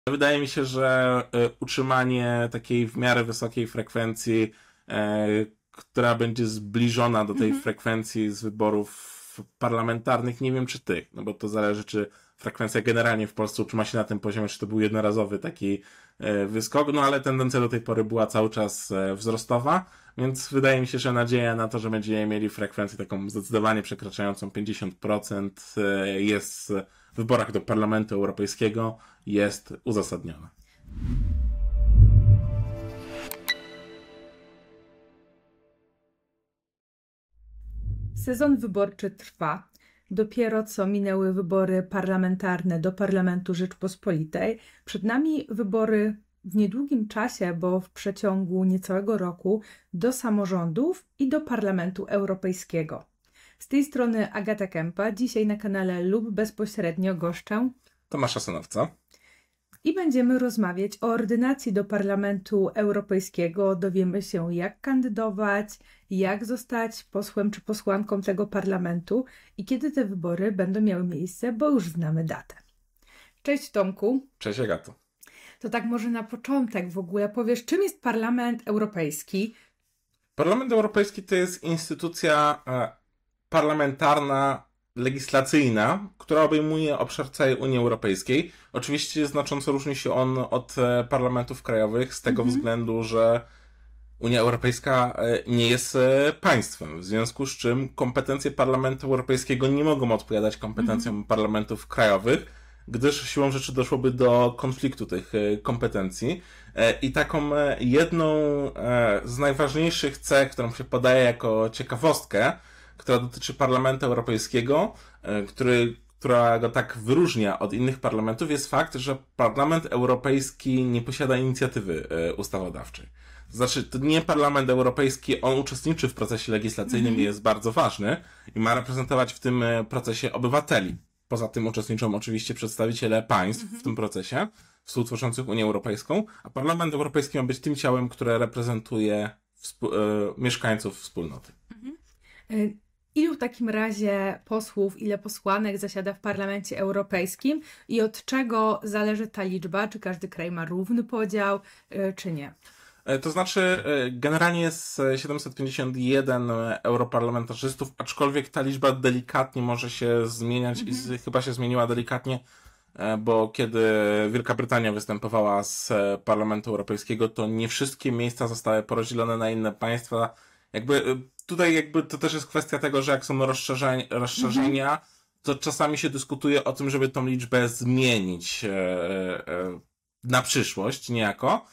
Wydaje mi się, że utrzymanie takiej w miarę wysokiej frekwencji, która będzie zbliżona do tej frekwencji z wyborów parlamentarnych, nie wiem czy tych, no bo to zależy, czy frekwencja generalnie w Polsce utrzyma się na tym poziomie, czy to był jednorazowy taki wyskok, no ale tendencja do tej pory była cały czas wzrostowa, więc wydaje mi się, że nadzieja na to, że będziemy mieli frekwencję taką zdecydowanie przekraczającą 50% jest w wyborach do Parlamentu Europejskiego jest uzasadniona. Sezon wyborczy trwa. Dopiero co minęły wybory parlamentarne do Parlamentu Rzeczpospolitej. Przed nami wybory w niedługim czasie, bo w przeciągu niecałego roku, do samorządów i do Parlamentu Europejskiego. Z tej strony Agata Kępa, dzisiaj na kanale lub bezpośrednio goszczę Tomasza Sanowca. i będziemy rozmawiać o ordynacji do Parlamentu Europejskiego. Dowiemy się, jak kandydować, jak zostać posłem czy posłanką tego parlamentu i kiedy te wybory będą miały miejsce, bo już znamy datę. Cześć Tomku. Cześć Agato. To tak może na początek w ogóle powiesz, czym jest Parlament Europejski? Parlament Europejski to jest instytucja parlamentarna, legislacyjna, która obejmuje obszar całej Unii Europejskiej. Oczywiście znacząco różni się on od parlamentów krajowych z tego względu, że Unia Europejska nie jest państwem, w związku z czym kompetencje Parlamentu Europejskiego nie mogą odpowiadać kompetencjom parlamentów krajowych, gdyż siłą rzeczy doszłoby do konfliktu tych kompetencji. I taką jedną z najważniejszych cech, którą się podaje jako ciekawostkę, która dotyczy Parlamentu Europejskiego, która go tak wyróżnia od innych parlamentów, jest fakt, że Parlament Europejski nie posiada inicjatywy ustawodawczej. To znaczy, to nie Parlament Europejski, on uczestniczy w procesie legislacyjnym i jest bardzo ważny i ma reprezentować w tym procesie obywateli. Poza tym uczestniczą oczywiście przedstawiciele państw w tym procesie, współtworzących Unię Europejską, a Parlament Europejski ma być tym ciałem, które reprezentuje mieszkańców wspólnoty. Ilu w takim razie posłów, ile posłanek zasiada w Parlamencie Europejskim i od czego zależy ta liczba? Czy każdy kraj ma równy podział, czy nie? To znaczy, generalnie jest 751 europarlamentarzystów, aczkolwiek ta liczba delikatnie może się zmieniać i chyba się zmieniła delikatnie, bo kiedy Wielka Brytania występowała z Parlamentu Europejskiego, to nie wszystkie miejsca zostały porozdzielone na inne państwa. Tutaj to też jest kwestia tego, że jak są rozszerzenia, to czasami się dyskutuje o tym, żeby tą liczbę zmienić na przyszłość niejako.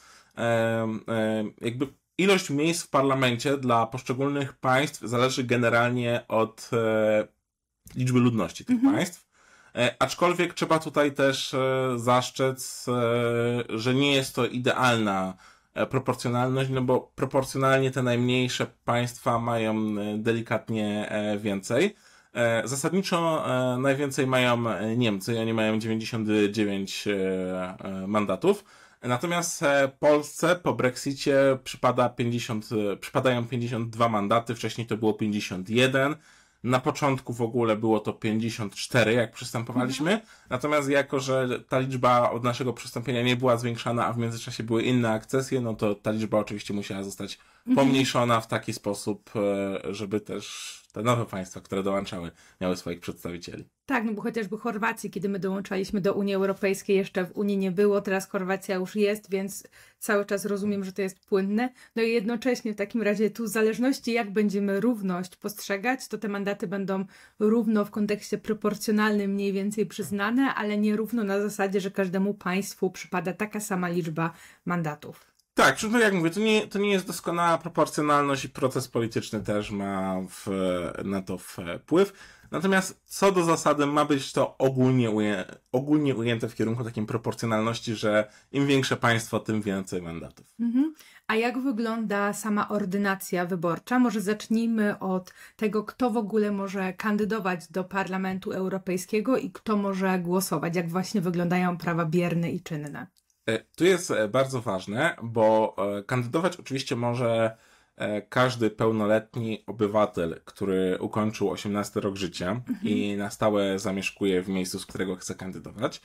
Ilość miejsc w parlamencie dla poszczególnych państw zależy generalnie od liczby ludności tych państw. Aczkolwiek trzeba tutaj też zastrzec, że nie jest to idealna proporcjonalność, no bo proporcjonalnie te najmniejsze państwa mają delikatnie więcej. Zasadniczo najwięcej mają Niemcy, oni mają 99 mandatów. Natomiast Polsce po Brexicie przypadają 52 mandaty, wcześniej to było 51. Na początku w ogóle było to 54, jak przystępowaliśmy. Natomiast jako, że ta liczba od naszego przystąpienia nie była zwiększana, a w międzyczasie były inne akcesje, no to ta liczba oczywiście musiała zostać pomniejszona w taki sposób, żeby też te nowe państwa, które dołączały, miały swoich przedstawicieli. Tak, no bo chociażby Chorwacji, kiedy my dołączaliśmy do Unii Europejskiej, jeszcze w Unii nie było, teraz Chorwacja już jest, więc cały czas rozumiem, że to jest płynne. No i jednocześnie w takim razie tu w zależności jak będziemy równość postrzegać, to te mandaty będą równo w kontekście proporcjonalnym mniej więcej przyznane, ale nie równo na zasadzie, że każdemu państwu przypada taka sama liczba mandatów. Tak, czyli jak mówię, to nie jest doskonała proporcjonalność i proces polityczny też ma na to wpływ. Natomiast co do zasady ma być to ogólnie ujęte w kierunku takiej proporcjonalności, że im większe państwo, tym więcej mandatów. A jak wygląda sama ordynacja wyborcza? Może zacznijmy od tego, kto w ogóle może kandydować do Parlamentu Europejskiego i kto może głosować. Jak właśnie wyglądają prawa bierne i czynne? Tu jest bardzo ważne, bo kandydować oczywiście może każdy pełnoletni obywatel, który ukończył 18 rok życia i na stałe zamieszkuje w miejscu, z którego chce kandydować,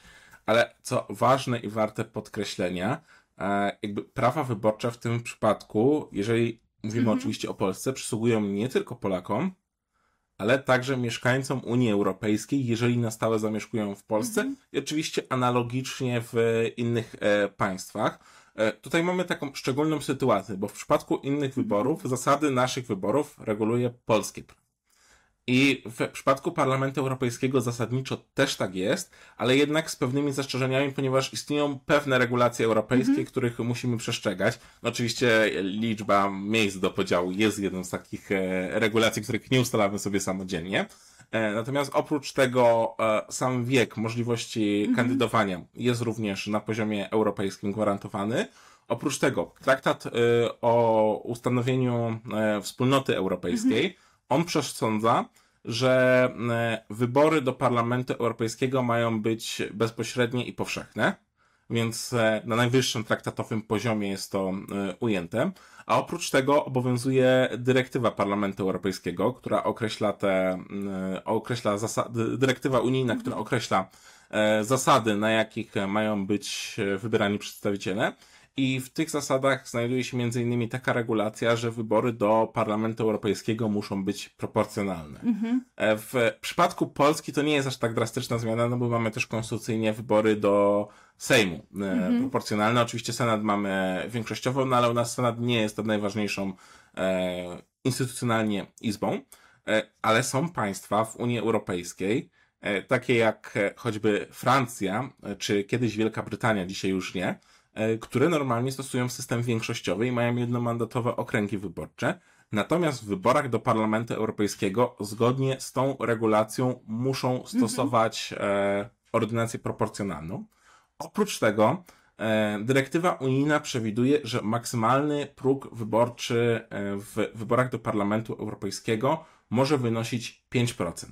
Ale co ważne i warte podkreślenia, jakby prawa wyborcze w tym przypadku, jeżeli mówimy oczywiście o Polsce, przysługują nie tylko Polakom, ale także mieszkańcom Unii Europejskiej, jeżeli na stałe zamieszkują w Polsce i oczywiście analogicznie w innych państwach. Tutaj mamy taką szczególną sytuację, bo w przypadku innych wyborów zasady naszych wyborów reguluje polskie prawo. I w przypadku Parlamentu Europejskiego zasadniczo też tak jest, ale jednak z pewnymi zastrzeżeniami, ponieważ istnieją pewne regulacje europejskie, których musimy przestrzegać. No oczywiście liczba miejsc do podziału jest jedną z takich regulacji, których nie ustalamy sobie samodzielnie. Natomiast oprócz tego sam wiek możliwości kandydowania jest również na poziomie europejskim gwarantowany. Oprócz tego traktat o ustanowieniu Wspólnoty Europejskiej, on przesądza, że wybory do Parlamentu Europejskiego mają być bezpośrednie i powszechne, więc na najwyższym traktatowym poziomie jest to ujęte. A oprócz tego obowiązuje dyrektywa Parlamentu Europejskiego, która określa zasady, dyrektywa unijna, która określa zasady, na jakich mają być wybierani przedstawiciele. I w tych zasadach znajduje się m.in. taka regulacja, że wybory do Parlamentu Europejskiego muszą być proporcjonalne. W przypadku Polski to nie jest aż tak drastyczna zmiana, no bo mamy też konstytucyjnie wybory do Sejmu proporcjonalne. Oczywiście Senat mamy większościową, no ale u nas Senat nie jest najważniejszą instytucjonalnie izbą, ale są państwa w Unii Europejskiej, takie jak choćby Francja, czy kiedyś Wielka Brytania, dzisiaj już nie, które normalnie stosują system większościowy i mają jednomandatowe okręgi wyborcze. Natomiast w wyborach do Parlamentu Europejskiego zgodnie z tą regulacją muszą stosować ordynację proporcjonalną. Oprócz tego dyrektywa unijna przewiduje, że maksymalny próg wyborczy w wyborach do Parlamentu Europejskiego może wynosić 5%.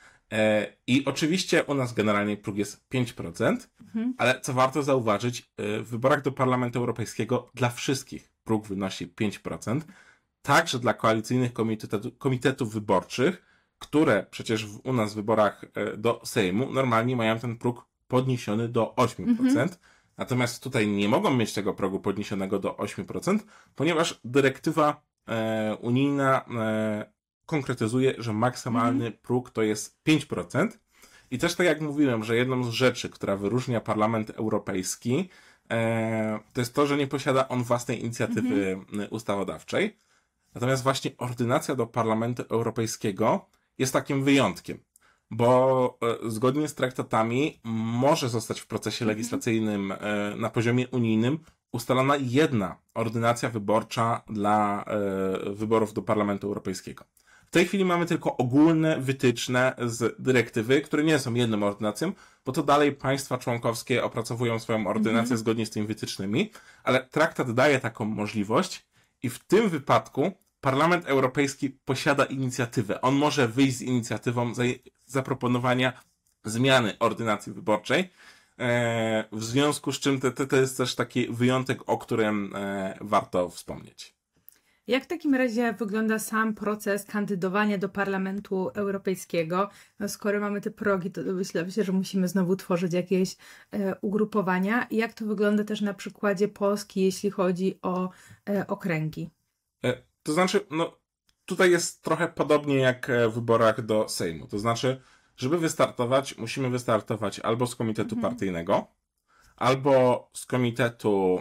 I oczywiście u nas generalnie próg jest 5%, ale co warto zauważyć, w wyborach do Parlamentu Europejskiego dla wszystkich próg wynosi 5%, także dla koalicyjnych komitetów wyborczych, które przecież u nas w wyborach do Sejmu normalnie mają ten próg podniesiony do 8%. Natomiast tutaj nie mogą mieć tego progu podniesionego do 8%, ponieważ dyrektywa unijna konkretyzuje, że maksymalny próg to jest 5%. I też tak jak mówiłem, że jedną z rzeczy, która wyróżnia Parlament Europejski, to jest to, że nie posiada on własnej inicjatywy ustawodawczej. Natomiast właśnie ordynacja do Parlamentu Europejskiego jest takim wyjątkiem, bo zgodnie z traktatami może zostać w procesie legislacyjnym na poziomie unijnym ustalona jedna ordynacja wyborcza dla wyborów do Parlamentu Europejskiego. W tej chwili mamy tylko ogólne wytyczne z dyrektywy, które nie są jedną ordynacją, bo to dalej państwa członkowskie opracowują swoją ordynację zgodnie z tymi wytycznymi, ale traktat daje taką możliwość i w tym wypadku Parlament Europejski posiada inicjatywę. On może wyjść z inicjatywą zaproponowania zmiany ordynacji wyborczej, w związku z czym to jest też taki wyjątek, o którym warto wspomnieć. Jak w takim razie wygląda sam proces kandydowania do Parlamentu Europejskiego? No, skoro mamy te progi, to myślę, że musimy znowu tworzyć jakieś ugrupowania. Jak to wygląda też na przykładzie Polski, jeśli chodzi o okręgi? To znaczy, no tutaj jest trochę podobnie jak w wyborach do Sejmu. To znaczy, żeby wystartować, musimy wystartować albo z komitetu partyjnego, albo z komitetu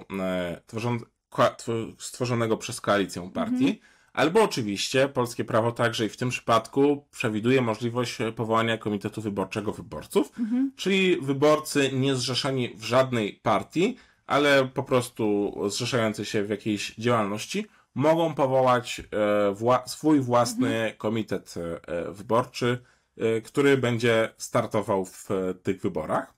stworzonego przez koalicję partii, albo oczywiście polskie prawo także i w tym przypadku przewiduje możliwość powołania komitetu wyborczego wyborców, czyli wyborcy nie zrzeszeni w żadnej partii, ale po prostu zrzeszający się w jakiejś działalności, mogą powołać swój własny komitet wyborczy, który będzie startował w tych wyborach.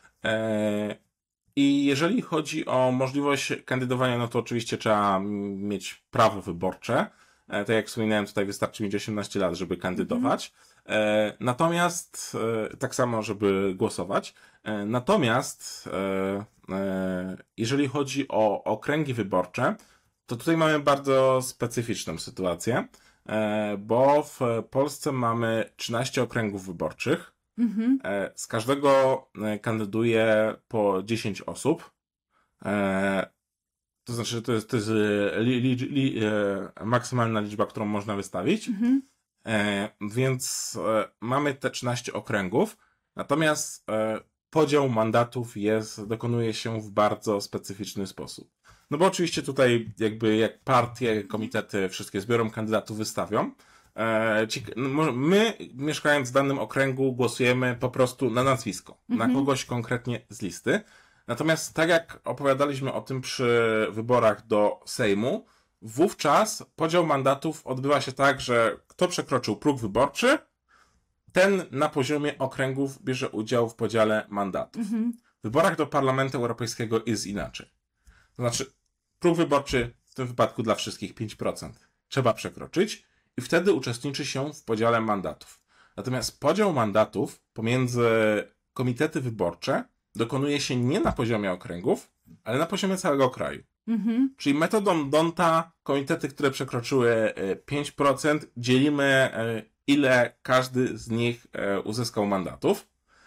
I jeżeli chodzi o możliwość kandydowania, no to oczywiście trzeba mieć prawo wyborcze. Tak jak wspominałem, tutaj wystarczy mieć 18 lat, żeby kandydować. Natomiast, tak samo, żeby głosować. Natomiast, jeżeli chodzi o okręgi wyborcze, to tutaj mamy bardzo specyficzną sytuację, bo w Polsce mamy 13 okręgów wyborczych, Z każdego kandyduje po 10 osób. To znaczy, że to jest maksymalna liczba, którą można wystawić. Więc mamy te 13 okręgów. Natomiast podział mandatów dokonuje się w bardzo specyficzny sposób. No bo oczywiście tutaj jak partie, komitety wszystkie zbiorą kandydatów, wystawią. My, mieszkając w danym okręgu, głosujemy po prostu na nazwisko, na kogoś konkretnie z listy. Natomiast tak jak opowiadaliśmy o tym przy wyborach do Sejmu, wówczas podział mandatów odbywa się tak, że kto przekroczył próg wyborczy, ten na poziomie okręgów bierze udział w podziale mandatów. W wyborach do Parlamentu Europejskiego jest inaczej. To znaczy, próg wyborczy w tym wypadku dla wszystkich 5% trzeba przekroczyć i wtedy uczestniczy się w podziale mandatów. Natomiast podział mandatów pomiędzy komitety wyborcze dokonuje się nie na poziomie okręgów, ale na poziomie całego kraju. Czyli metodą D'Hondta komitety, które przekroczyły 5%, dzielimy, ile każdy z nich uzyskał mandatów.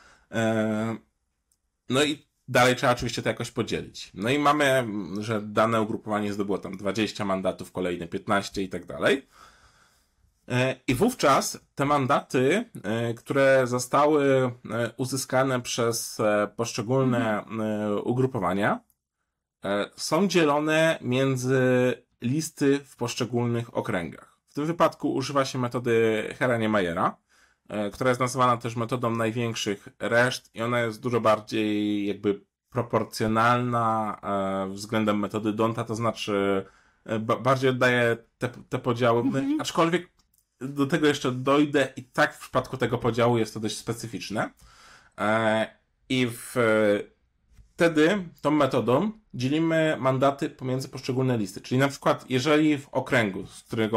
No i dalej trzeba oczywiście to jakoś podzielić. No i mamy, że dane ugrupowanie zdobyło tam 20 mandatów, kolejne 15 i tak dalej. I wówczas te mandaty, które zostały uzyskane przez poszczególne ugrupowania, są dzielone między listy w poszczególnych okręgach. W tym wypadku używa się metody Herenie-Mayera, która jest nazywana też metodą największych reszt i ona jest dużo bardziej proporcjonalna względem metody D'Hondta, to znaczy bardziej oddaje te podziały, aczkolwiek do tego jeszcze dojdę i tak w przypadku tego podziału jest to dość specyficzne. I wtedy tą metodą dzielimy mandaty pomiędzy poszczególne listy. Czyli na przykład, jeżeli w okręgu,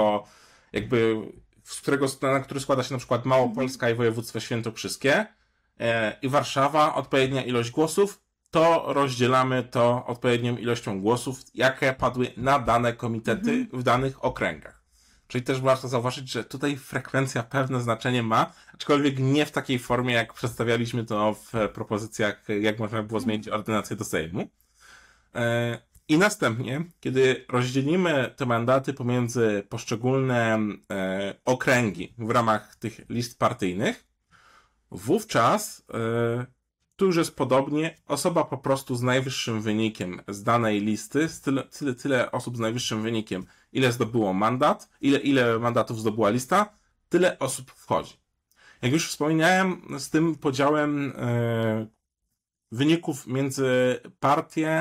na który składa się na przykład Małopolska i województwo świętokrzyskie i Warszawa, odpowiednia ilość głosów, to rozdzielamy to odpowiednią ilością głosów, jakie padły na dane komitety w danych okręgach. Czyli też warto zauważyć, że tutaj frekwencja pewne znaczenie ma, aczkolwiek nie w takiej formie, jak przedstawialiśmy to w propozycjach, jak można było zmienić ordynację do Sejmu. I następnie, kiedy rozdzielimy te mandaty pomiędzy poszczególne okręgi w ramach tych list partyjnych, wówczas tu już jest podobnie. Osoba po prostu z najwyższym wynikiem z danej listy, tyle osób z najwyższym wynikiem, ile zdobyło mandat, ile mandatów zdobyła lista, tyle osób wchodzi. Jak już wspomniałem, z tym podziałem wyników między partie,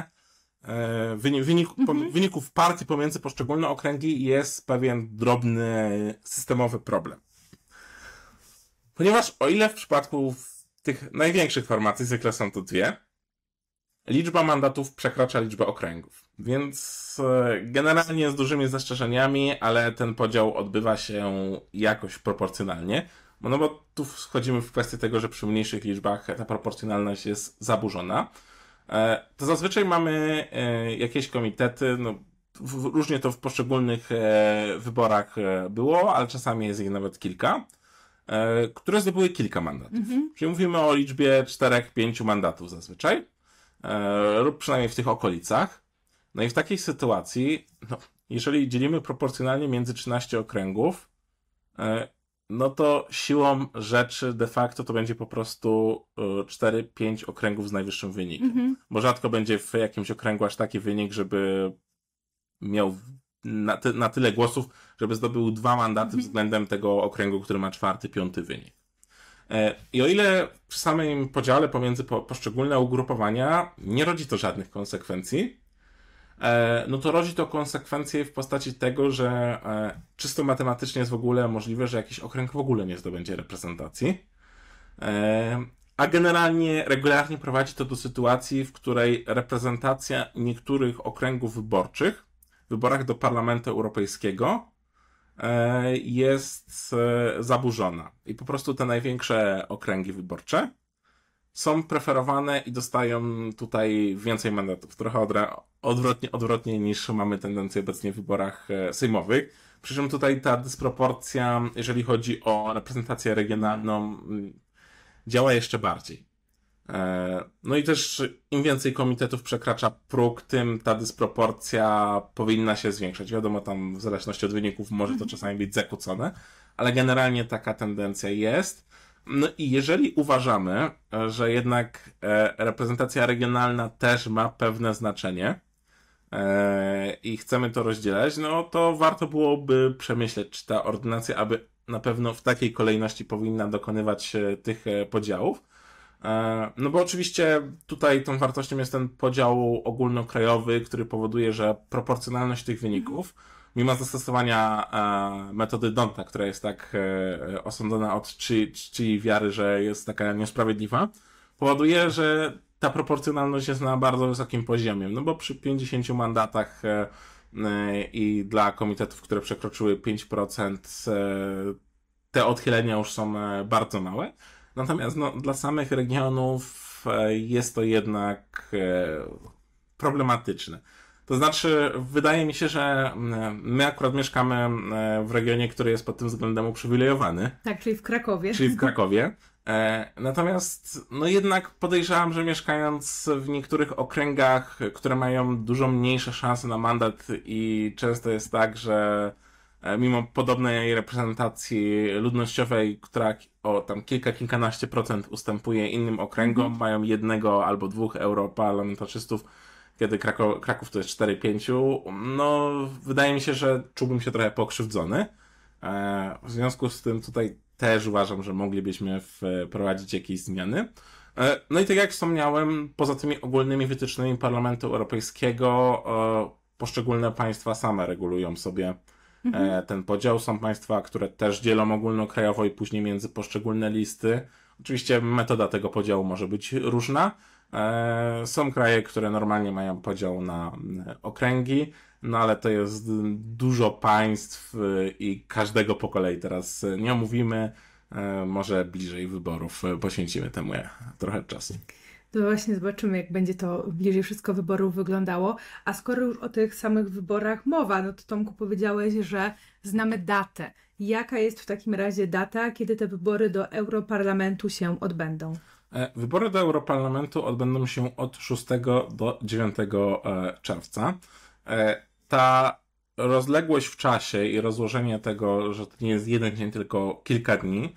wyników partii pomiędzy poszczególne okręgi jest pewien drobny systemowy problem. Ponieważ o ile w przypadku tych największych formacji, zwykle są to dwie, liczba mandatów przekracza liczbę okręgów. Więc generalnie z dużymi zastrzeżeniami, ale ten podział odbywa się jakoś proporcjonalnie. No bo tu wchodzimy w kwestię tego, że przy mniejszych liczbach ta proporcjonalność jest zaburzona. To zazwyczaj mamy jakieś komitety, no różnie to w poszczególnych wyborach było, ale czasami jest ich nawet kilka, które zdobyły kilka mandatów. Czyli mówimy o liczbie 4-5 mandatów zazwyczaj, lub przynajmniej w tych okolicach. No i w takiej sytuacji, jeżeli dzielimy proporcjonalnie między 13 okręgów, no to siłą rzeczy de facto to będzie po prostu 4-5 okręgów z najwyższym wynikiem. Bo rzadko będzie w jakimś okręgu aż taki wynik, żeby miał na tyle głosów, żeby zdobył 2 mandaty względem tego okręgu, który ma 4., 5. wynik. I o ile przy samym podziale pomiędzy poszczególne ugrupowania nie rodzi to żadnych konsekwencji, no to rodzi to konsekwencje w postaci tego, że czysto matematycznie jest w ogóle możliwe, że jakiś okręg w ogóle nie zdobędzie reprezentacji. A generalnie regularnie prowadzi to do sytuacji, w której reprezentacja niektórych okręgów wyborczych w wyborach do Parlamentu Europejskiego jest zaburzona. I po prostu te największe okręgi wyborcze są preferowane i dostają tutaj więcej mandatów. Trochę odwrotnie niż mamy tendencję obecnie w wyborach sejmowych. Przy czym tutaj ta dysproporcja, jeżeli chodzi o reprezentację regionalną, działa jeszcze bardziej. No i też im więcej komitetów przekracza próg, tym ta dysproporcja powinna się zwiększać. Wiadomo, tam w zależności od wyników może to czasami być zakłócone, ale generalnie taka tendencja jest. No i jeżeli uważamy, że jednak reprezentacja regionalna też ma pewne znaczenie i chcemy to rozdzielać, no to warto byłoby przemyśleć, czy ta ordynacja aby na pewno w takiej kolejności powinna dokonywać tych podziałów. No bo oczywiście tutaj tą wartością jest ten podział ogólnokrajowy, który powoduje, że proporcjonalność tych wyników, mimo zastosowania metody Donta, która jest tak osądzona od czyjej wiary, że jest taka niesprawiedliwa, powoduje, że ta proporcjonalność jest na bardzo wysokim poziomie. No bo przy 50 mandatach i dla komitetów, które przekroczyły 5%, te odchylenia już są bardzo małe. Natomiast no, dla samych regionów jest to jednak problematyczne. To znaczy, wydaje mi się, że my akurat mieszkamy w regionie, który jest pod tym względem uprzywilejowany. Tak, czyli w Krakowie. Czyli w Krakowie. Natomiast no jednak podejrzewam, że mieszkając w niektórych okręgach, które mają dużo mniejsze szanse na mandat i często jest tak, że mimo podobnej reprezentacji ludnościowej, która o tam kilkanaście procent ustępuje innym okręgom, mają 1 albo 2 europarlamentarzystów, kiedy Kraków to jest 4-5, no wydaje mi się, że czułbym się trochę pokrzywdzony. W związku z tym tutaj też uważam, że moglibyśmy wprowadzić jakieś zmiany. No i tak jak wspomniałem, poza tymi ogólnymi wytycznymi Parlamentu Europejskiego, poszczególne państwa same regulują sobie ten podział. Są państwa, które też dzielą ogólnokrajowo i później między poszczególne listy. Oczywiście metoda tego podziału może być różna. Są kraje, które normalnie mają podział na okręgi, no ale to jest dużo państw i każdego po kolei teraz nie omówimy. Może bliżej wyborów poświęcimy temu trochę czasu. To właśnie zobaczymy, jak będzie to bliżej wszystko wyborów wyglądało. A skoro już o tych samych wyborach mowa, no to Tomku powiedziałeś, że znamy datę. Jaka jest w takim razie data, kiedy te wybory do Europarlamentu się odbędą? Wybory do Europarlamentu odbędą się od 6 do 9 czerwca. Ta rozległość w czasie i rozłożenie tego, że to nie jest jeden dzień, tylko kilka dni,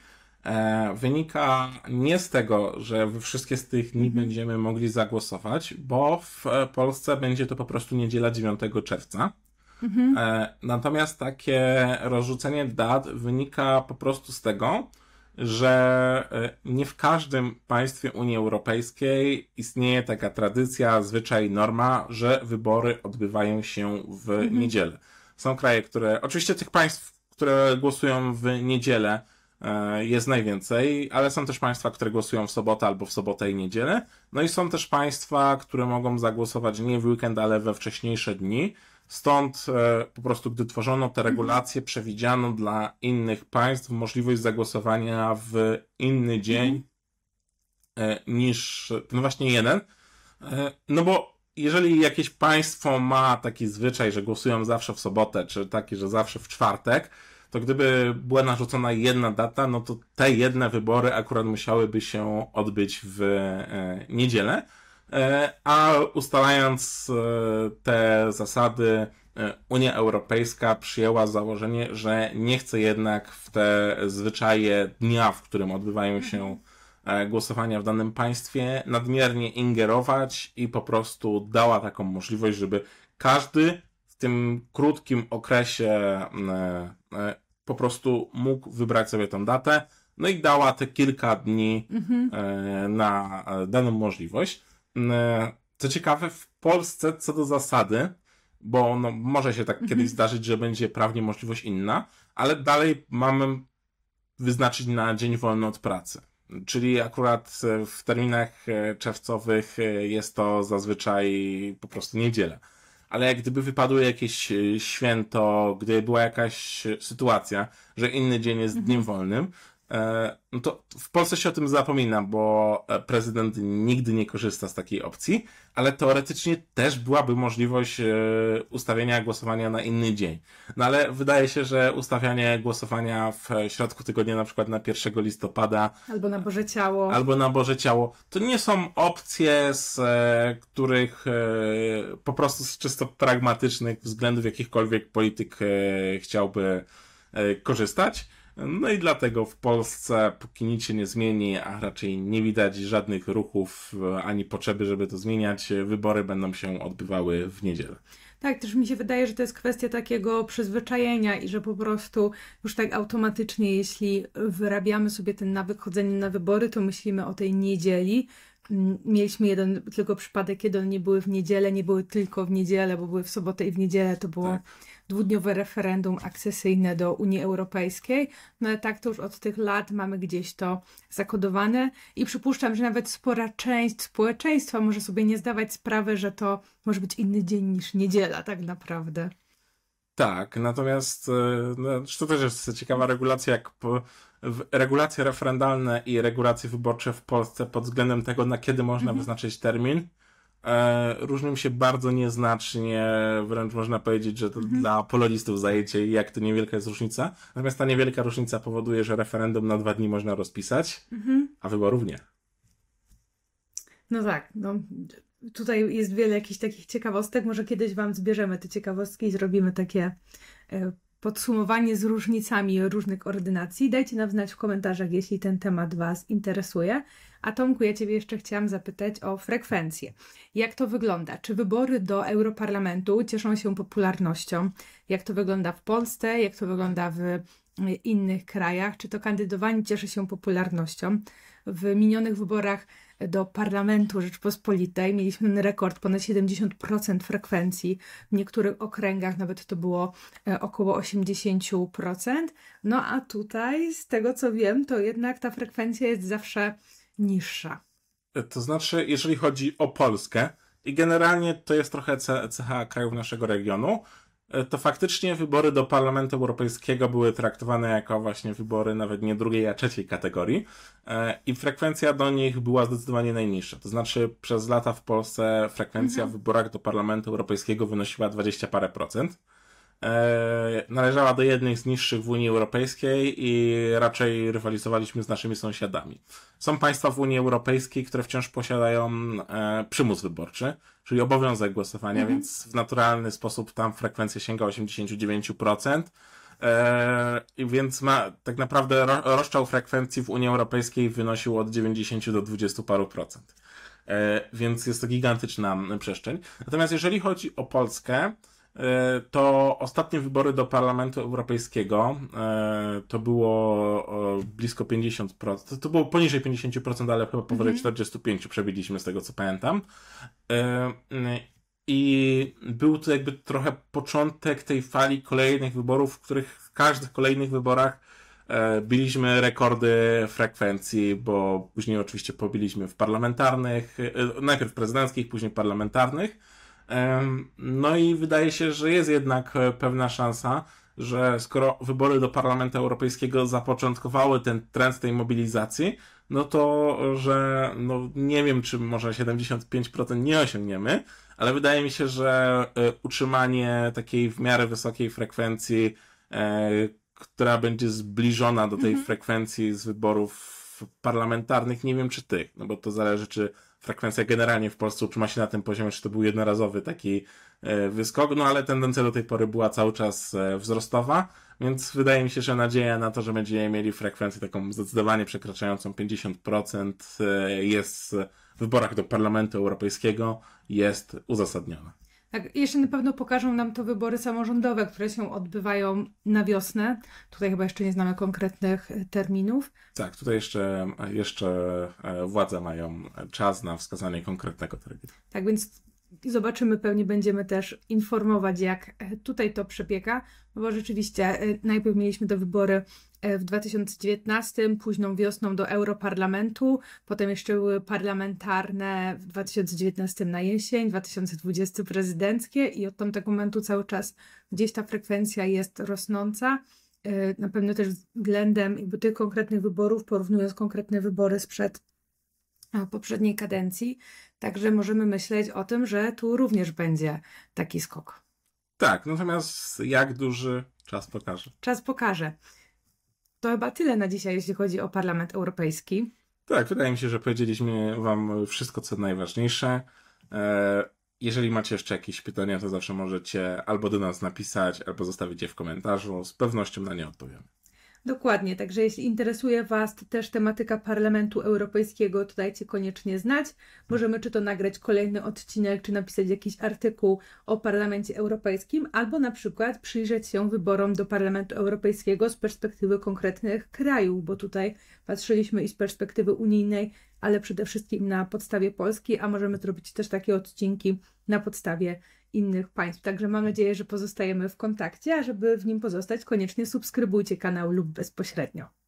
wynika nie z tego, że we wszystkie z tych dni będziemy mogli zagłosować, bo w Polsce będzie to po prostu niedziela 9 czerwca. Natomiast takie rozrzucenie dat wynika po prostu z tego, że nie w każdym państwie Unii Europejskiej istnieje taka tradycja, zwyczaj, norma, że wybory odbywają się w niedzielę. Są kraje, które, oczywiście tych państw, które głosują w niedzielę jest najwięcej, ale są też państwa, które głosują w sobotę albo w sobotę i niedzielę. No i są też państwa, które mogą zagłosować nie w weekend, ale we wcześniejsze dni. Stąd po prostu, gdy tworzono te regulacje, przewidziano dla innych państw możliwość zagłosowania w inny dzień niż ten właśnie jeden. No bo jeżeli jakieś państwo ma taki zwyczaj, że głosują zawsze w sobotę, czy taki, że zawsze w czwartek, to gdyby była narzucona jedna data, no to te jedne wybory akurat musiałyby się odbyć w niedzielę. A ustalając te zasady, Unia Europejska przyjęła założenie, że nie chce jednak w te zwyczaje dnia, w którym odbywają się głosowania w danym państwie, nadmiernie ingerować i po prostu dała taką możliwość, żeby każdy w tym krótkim okresie po prostu mógł wybrać sobie tę datę, no i dała te kilka dni na daną możliwość. Co ciekawe, w Polsce co do zasady, bo no, może się tak kiedyś zdarzyć, że będzie prawnie możliwość inna, ale dalej mamy wyznaczyć na dzień wolny od pracy. Czyli akurat w terminach czerwcowych jest to zazwyczaj po prostu niedziela. Ale jak gdyby wypadło jakieś święto, gdyby była jakaś sytuacja, że inny dzień jest dniem wolnym, No to w Polsce się o tym zapomina, bo prezydent nigdy nie korzysta z takiej opcji, ale teoretycznie też byłaby możliwość ustawienia głosowania na inny dzień. No ale wydaje się, że ustawianie głosowania w środku tygodnia, na przykład na 1 listopada, Albo na Boże Ciało. albo na Boże Ciało, to nie są opcje, z których po prostu z czysto pragmatycznych względów jakichkolwiek polityk chciałby korzystać. No i dlatego w Polsce, póki nic się nie zmieni, a raczej nie widać żadnych ruchów ani potrzeby, żeby to zmieniać, wybory będą się odbywały w niedzielę. Tak, też mi się wydaje, że to jest kwestia takiego przyzwyczajenia i że po prostu już tak automatycznie, jeśli wyrabiamy sobie ten nawyk chodzenia na wybory, to myślimy o tej niedzieli. Mieliśmy jeden tylko przypadek, kiedy one nie były w niedzielę, nie były tylko w niedzielę, bo były w sobotę i w niedzielę. To było dwudniowe referendum akcesyjne do Unii Europejskiej. No ale tak to już od tych lat mamy gdzieś to zakodowane i przypuszczam, że nawet spora część społeczeństwa może sobie nie zdawać sprawy, że to może być inny dzień niż niedziela tak naprawdę. Tak, natomiast no, to też jest ciekawa regulacja, jak regulacje referendalne i regulacje wyborcze w Polsce pod względem tego, na kiedy można wyznaczyć termin, różnią się bardzo nieznacznie, wręcz można powiedzieć, że to dla polonistów zajęcie i jak to niewielka jest różnica. Natomiast ta niewielka różnica powoduje, że referendum na 2 dni można rozpisać, a wyborów nie. No tak, no tutaj jest wiele jakichś takich ciekawostek. Może kiedyś Wam zbierzemy te ciekawostki i zrobimy takie podsumowanie z różnicami różnych ordynacji. Dajcie nam znać w komentarzach, jeśli ten temat Was interesuje. A Tomku, ja Ciebie jeszcze chciałam zapytać o frekwencję. Jak to wygląda? Czy wybory do Europarlamentu cieszą się popularnością? Jak to wygląda w Polsce? Jak to wygląda w innych krajach? Czy to kandydowanie cieszy się popularnością? W minionych wyborach do Parlamentu Rzeczpospolitej mieliśmy rekord, ponad 70% frekwencji. W niektórych okręgach nawet to było około 80%. No a tutaj, z tego co wiem, to jednak ta frekwencja jest zawsze niższa. To znaczy, jeżeli chodzi o Polskę i generalnie to jest trochę cecha krajów naszego regionu, to faktycznie wybory do Parlamentu Europejskiego były traktowane jako właśnie wybory nawet nie drugiej, a trzeciej kategorii i frekwencja do nich była zdecydowanie najniższa. To znaczy przez lata w Polsce frekwencja w wyborach do Parlamentu Europejskiego wynosiła 20 parę procent. Należała do jednej z niższych w Unii Europejskiej i raczej rywalizowaliśmy z naszymi sąsiadami. Są państwa w Unii Europejskiej, które wciąż posiadają przymus wyborczy, czyli obowiązek głosowania, więc w naturalny sposób tam frekwencja sięga 89%. Więc tak naprawdę rozstrzał frekwencji w Unii Europejskiej wynosił od 90 do 20 paru procent. Więc jest to gigantyczna przestrzeń. Natomiast jeżeli chodzi o Polskę, to ostatnie wybory do Parlamentu Europejskiego to było blisko 50%, to było poniżej 50%, ale chyba powyżej 45% przebiliśmy z tego co pamiętam. I był to jakby trochę początek tej fali kolejnych wyborów, w których w każdych kolejnych wyborach biliśmy rekordy frekwencji, bo później oczywiście pobiliśmy w parlamentarnych, najpierw prezydenckich, później parlamentarnych. No i wydaje się, że jest jednak pewna szansa, że skoro wybory do Parlamentu Europejskiego zapoczątkowały ten trend tej mobilizacji, no to, że no nie wiem, czy może 75% nie osiągniemy, ale wydaje mi się, że utrzymanie takiej w miarę wysokiej frekwencji, która będzie zbliżona do tej frekwencji z wyborów parlamentarnych, nie wiem czy tych, no bo to zależy, czy frekwencja generalnie w Polsce utrzyma się na tym poziomie, czy to był jednorazowy taki wyskok, no ale tendencja do tej pory była cały czas wzrostowa, więc wydaje mi się, że nadzieja na to, że będziemy mieli frekwencję taką zdecydowanie przekraczającą 50% jest w wyborach do Parlamentu Europejskiego jest uzasadniona. Tak, jeszcze na pewno pokażą nam to wybory samorządowe, które się odbywają na wiosnę. Tutaj chyba jeszcze nie znamy konkretnych terminów. Tak, tutaj jeszcze władze mają czas na wskazanie konkretnego terminu. Tak, więc zobaczymy, pewnie będziemy też informować, jak tutaj to przebiega, no bo rzeczywiście najpierw mieliśmy te wybory w 2019, późną wiosną do Europarlamentu, potem jeszcze były parlamentarne w 2019 na jesień, 2020 prezydenckie i od tamtego momentu cały czas gdzieś ta frekwencja jest rosnąca. Na pewno też względem jakby tych konkretnych wyborów, porównując konkretne wybory sprzed poprzedniej kadencji. Także możemy myśleć o tym, że tu również będzie taki skok. Tak, natomiast jak duży, czas pokaże. Czas pokaże. To chyba tyle na dzisiaj, jeśli chodzi o Parlament Europejski. Tak, wydaje mi się, że powiedzieliśmy Wam wszystko, co najważniejsze. Jeżeli macie jeszcze jakieś pytania, to zawsze możecie albo do nas napisać, albo zostawić je w komentarzu. Z pewnością na nie odpowiemy. Dokładnie, także jeśli interesuje Was też tematyka Parlamentu Europejskiego, to dajcie koniecznie znać. Możemy czy to nagrać kolejny odcinek, czy napisać jakiś artykuł o Parlamencie Europejskim, albo na przykład przyjrzeć się wyborom do Parlamentu Europejskiego z perspektywy konkretnych krajów, bo tutaj patrzyliśmy i z perspektywy unijnej, ale przede wszystkim na podstawie Polski, a możemy zrobić też takie odcinki na podstawie innych państw. Także mam nadzieję, że pozostajemy w kontakcie, a żeby w nim pozostać, koniecznie subskrybujcie kanał lub bezpośrednio.